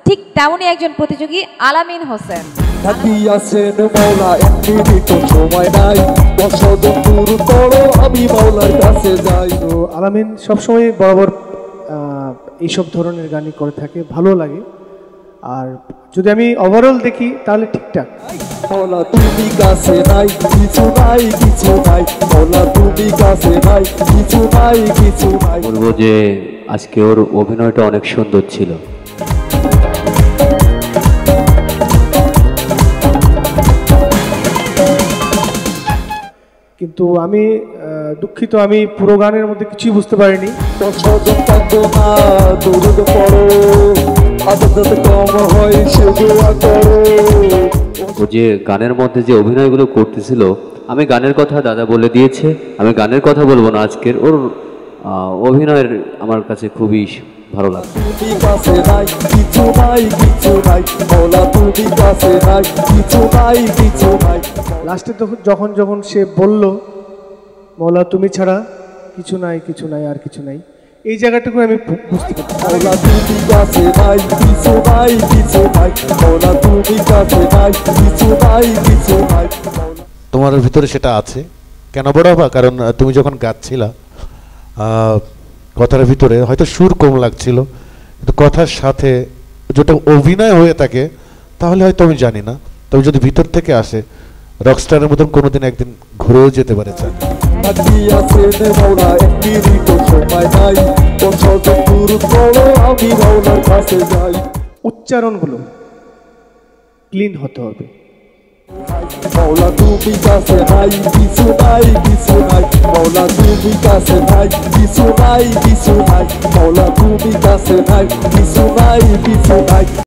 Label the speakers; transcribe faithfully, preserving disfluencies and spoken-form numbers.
Speaker 1: ঠিক তেমনই একজন প্রতিযোগী আলামিন হোসেন।
Speaker 2: আলামিন সবসময় বরাবর এইসব ধরনের গানই করে থাকে, ভালো লাগে। আর যদি আমি ওভারঅল দেখি তাহলে ঠিকঠাক।
Speaker 3: তুমি কাছে নাই কিছু নাই কিছু নাই তুমি কাছে নাই কিছু নাই কিছু নাই।
Speaker 4: বলবো যে আজকে ওর অভিনয়টা অনেক সুন্দর ছিল।
Speaker 2: কিন্তু আমি দুঃখিত, আমি পুরো গানের মধ্যে কিছুই বুঝতে পারিনি।
Speaker 4: ও যে গানের মধ্যে যে অভিনয়গুলো করতেছিল, আমি গানের কথা দাদা বলে দিয়েছে, আমি গানের কথা বলবো না আজকের। ওর অভিনয়ের আমার কাছে খুবই ভালো লাগে।
Speaker 2: লাস্টে যখন যখন সে বলল মৌলা তুমি ছাড়া কিছু নাই কিছু নাই আর কিছু নাই, এই জায়গাটুকু আমি বুঝতে
Speaker 5: তোমার ভিতরে সেটা আছে কেন বড় হবা? কারণ তুমি যখন গাচ্ছিলা কথার ভিতরে হয়তো সুর কম লাগছিল, কিন্তু কথার সাথে যেটা অভিনয় হয়ে থাকে তাহলে হয়তো আমি জানি না, তবে যদি ভিতর থেকে আসে রকস্টারের মতন কোনোদিন একদিন ঘুরেও যেতে পারে।
Speaker 2: উচ্চারণগুলো ক্লিন হতে হবে।
Speaker 3: মৌলা তুমি কাছে নাই কিছু নাই কিছু নাই মৌলা তুমি কাছে নাই কিছু নাই কিছু নাই মৌলা তুমি কাছে নাই কিছু নাই কিছু নাই।